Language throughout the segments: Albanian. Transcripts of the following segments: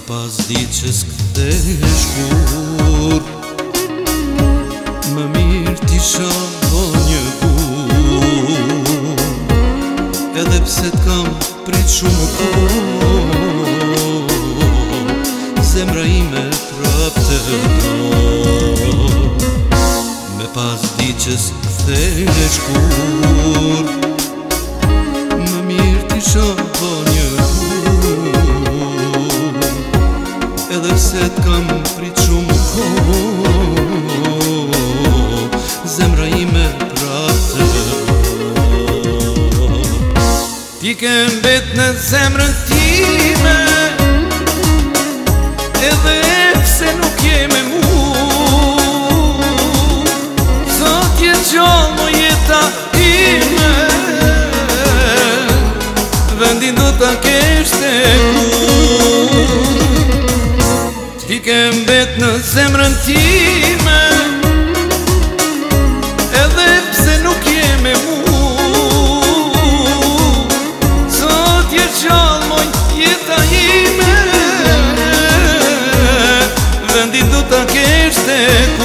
pas di që s'kthesh kur, më mirë t'isha po një kur, edhe pse t'kam prit shumë kohë, zemra ime prap të do. Me pas di që s'kthesh kur, më mirë t'isha po një kur, edhe pse t'kam prit shumë kohë, zemra ime prap të do. Ti ke mbet në zemrën time, edhe pse nuk je me mu, sot je gjallë mo jeta ime, vendin do ta kesh te ku. Ti ke mbet në zemrën time, edhe pse nuk je me mu, sot je gjallë mo jeta ime, vendin do ta kesh te ku.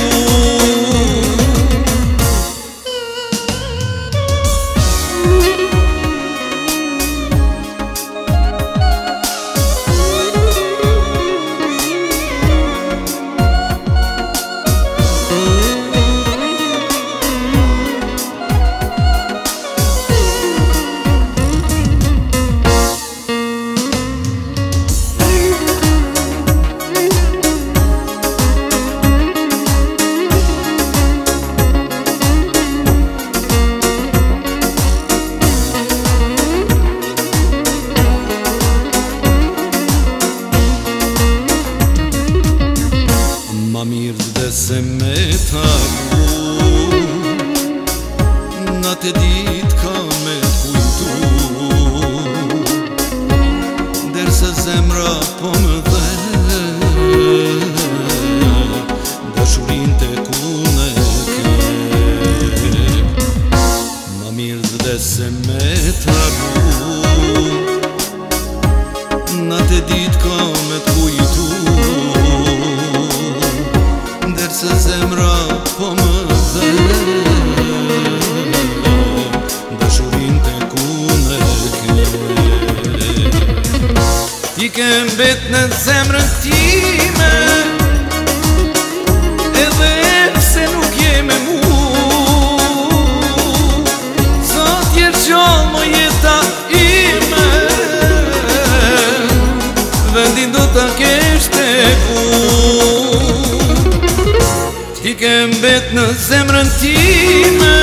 Ma mirë dhe se me taku, natë e dit ka me t'kujtu, derisa zemra po më dhe dashurin te kune ke. Ma mirë dhe se me taku, natë e dit ka me t'kujtu, derisa zemra po më dhe dashurin te kune ke. Ti ke mbet në zemrën time, edhe pse nuk je me mu, sot je gjallë mo jeta ime, vendin do ta kesh te ku. Ti ke mbet në zemrën time,